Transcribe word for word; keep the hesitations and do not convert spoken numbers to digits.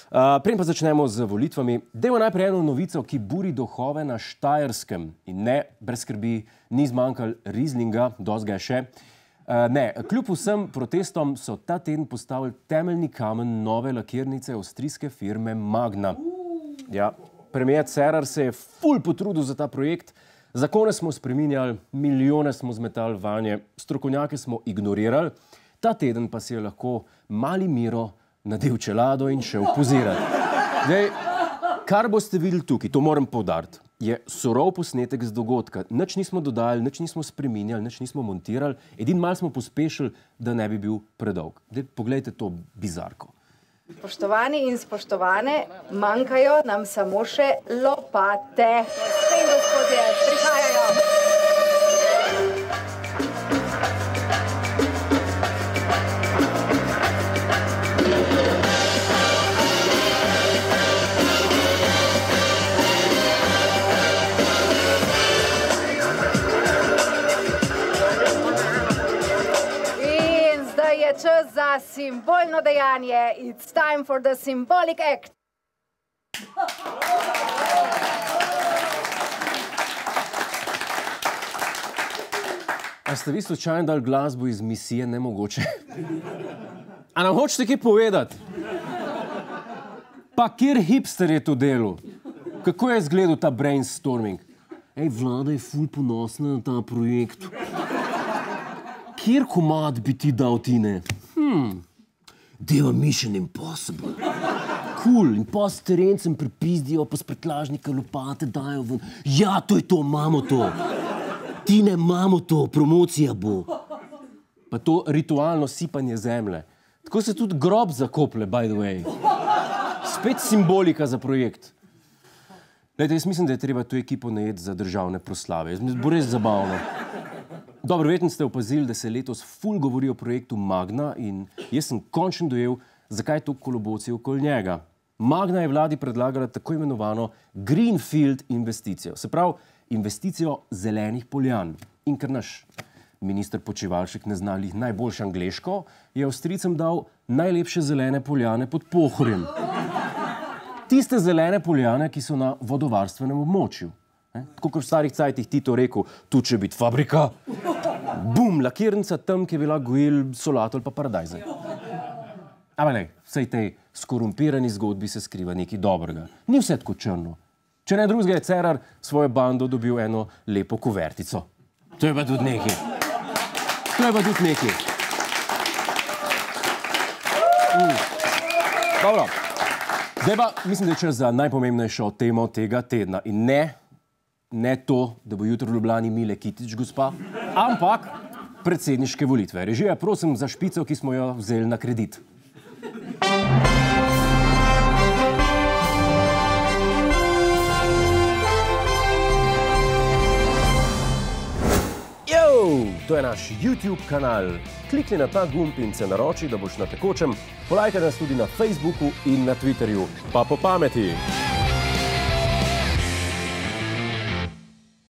Preden pa začnemo z volitvami, dajmo najprej eno novico, ki buri duhove na Štajerskem. In ne, brez skrbi, ni zmanjkalo Rieslinga, dosti ga je še. Ne, kljub vsem protestom so ta teden postavili temeljni kamen nove lakirnice avstrijske firme Magna. Ja, premier Cerar se je ful potrudil za ta projekt. Zakone smo spreminjali, milijone smo zmetali vanje, strokovnjake smo ignorirali. Ta teden pa si je lahko mali Miro nadel čelado in šel pozirati. Zdaj, kar boste videli tukaj, to moram poudariti, je surov posnetek z dogodka. Nič nismo dodali, nič nismo spreminjali, nič nismo montirali, edin malo smo pospešili, da ne bi bil predolg. Zdaj, poglejte to bizarko. Spoštovani in spoštovane, manjkajo nam samo še lopate. Gospe in gospodje, prihajajo. Čas za simbolno dejanje. It's time for the symbolic act. A ste vi slučajno dali glasbo iz misije Nemogoče? A nam hočete kaj povedati? Pa kjer hipster je to delo? Kako je izgledal ta brainstorming? Ej, vlada je ful ponosna na ta projekt. Kjer komad bi ti dal, Tine? Hmm, deva Mission Impossible. Cool, in pa s terencem pripizdijo, pa s pretlažnika lopate dajo ven. Ja, to je to, imamo to. Tine, imamo to, promocija bo. Pa to ritualno sipanje zemlje. Tako se tudi grob zakople, by the way. Spet simbolika za projekt. Glejte, jaz mislim, da je treba to ekipo najeti za državne proslave. Bo res zabavno. Dobro, verjetno ste opazili, da se letos ful govori o projektu Magna in jaz sem končno dojel, zakaj to koloboci okoli njega. Magna je vladi predlagala tako imenovano Greenfield investicijo, se pravi investicijo zelenih poljan. In ker naš minister Počivalšek ne zna lih najboljše angleško, je Avstrijcem dal najlepše zelene poljane pod Pohorjem. Tiste zelene poljane, ki so na vodovarstvenem območju. Tako kot v starih cajtih Tito rekel, tu če biti fabrika, bum, lakirnica tam, ki je bila gojil solato ali pa paradajze. Ampak ne, vsej tej skorumpirani zgodbi se skriva nekaj dobrega. Ni vse tako črno. Če ne drugega je Cerar svojo bando dobil eno lepo kuvertico. To je pa tudi nekaj. To je pa tudi nekaj. Mm. Dobro. Zdaj pa mislim, da je čas za najpomembnejšo temo tega tedna. In ne, ne to, da bo jutro v Ljubljani Mile Kitič gospa, ampak predsedniške volitve. Režija, prosim za špico, ki smo jo vzeli na kredit. Yo, to je naš YouTube kanal. Klikni na ta gumb in se naroči, da boš na tekočem. Polajkaj nas tudi na Facebooku in na Twitterju. Pa po pameti!